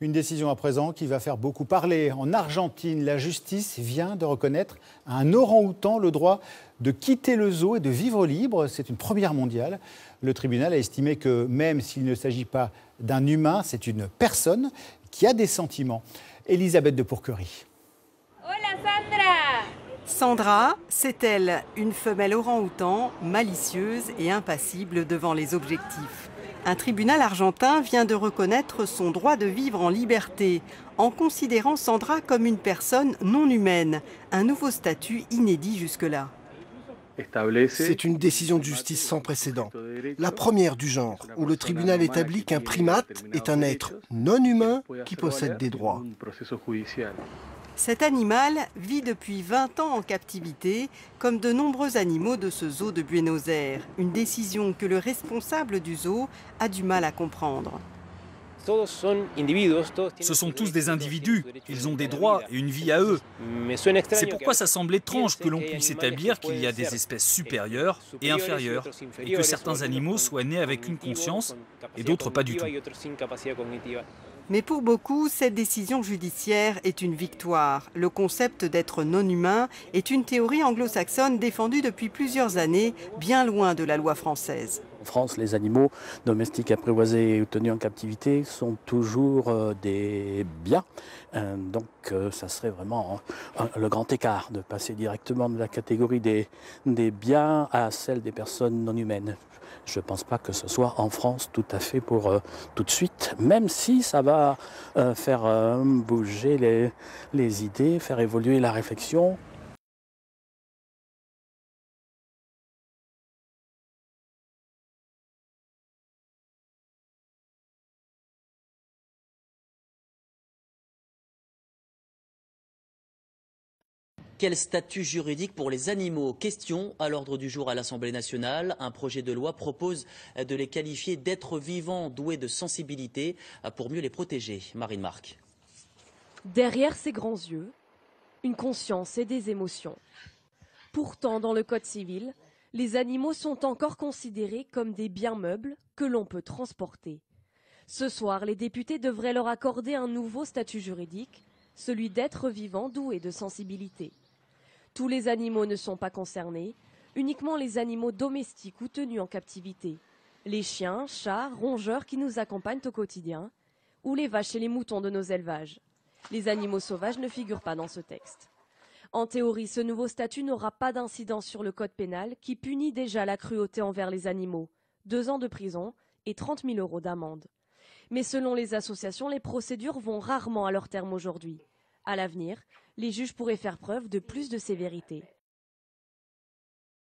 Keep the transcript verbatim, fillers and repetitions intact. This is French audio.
Une décision à présent qui va faire beaucoup parler. En Argentine, la justice vient de reconnaître à un orang-outan le droit de quitter le zoo et de vivre libre. C'est une première mondiale. Le tribunal a estimé que même s'il ne s'agit pas d'un humain, c'est une personne qui a des sentiments. Elisabeth de Pourquerie. Hola Sandra. Sandra, c'est elle, une femelle orang-outan, malicieuse et impassible devant les objectifs. Un tribunal argentin vient de reconnaître son droit de vivre en liberté, en considérant Sandra comme une personne non humaine, un nouveau statut inédit jusque-là. C'est une décision de justice sans précédent, la première du genre, où le tribunal établit qu'un primate est un être non humain qui possède des droits. Cet animal vit depuis vingt ans en captivité, comme de nombreux animaux de ce zoo de Buenos Aires. Une décision que le responsable du zoo a du mal à comprendre. Ce sont tous des individus, ils ont des droits et une vie à eux. C'est pourquoi ça semble étrange que l'on puisse établir qu'il y a des espèces supérieures et inférieures, et que certains animaux soient nés avec une conscience et d'autres pas du tout. Mais pour beaucoup, cette décision judiciaire est une victoire. Le concept d'être non humain est une théorie anglo-saxonne défendue depuis plusieurs années, bien loin de la loi française. En France, les animaux domestiques apprivoisés ou tenus en captivité sont toujours euh, des biens. Euh, donc euh, ça serait vraiment euh, le grand écart de passer directement de la catégorie des, des biens à celle des personnes non humaines. Je ne pense pas que ce soit en France tout à fait pour euh, tout de suite, même si ça va euh, faire euh, bouger les, les idées, faire évoluer la réflexion. Quel statut juridique pour les animaux? Question à l'ordre du jour à l'Assemblée nationale. Un projet de loi propose de les qualifier d'êtres vivants doués de sensibilité pour mieux les protéger. Marine Marc. Derrière ces grands yeux, une conscience et des émotions. Pourtant, dans le Code civil, les animaux sont encore considérés comme des biens meubles que l'on peut transporter. Ce soir, les députés devraient leur accorder un nouveau statut juridique, celui d'être vivant doué de sensibilité. Tous les animaux ne sont pas concernés, uniquement les animaux domestiques ou tenus en captivité. Les chiens, chats, rongeurs qui nous accompagnent au quotidien, ou les vaches et les moutons de nos élevages. Les animaux sauvages ne figurent pas dans ce texte. En théorie, ce nouveau statut n'aura pas d'incidence sur le code pénal qui punit déjà la cruauté envers les animaux, deux ans de prison et trente mille euros d'amende. Mais selon les associations, les procédures vont rarement à leur terme aujourd'hui. À l'avenir, les juges pourraient faire preuve de plus de sévérité.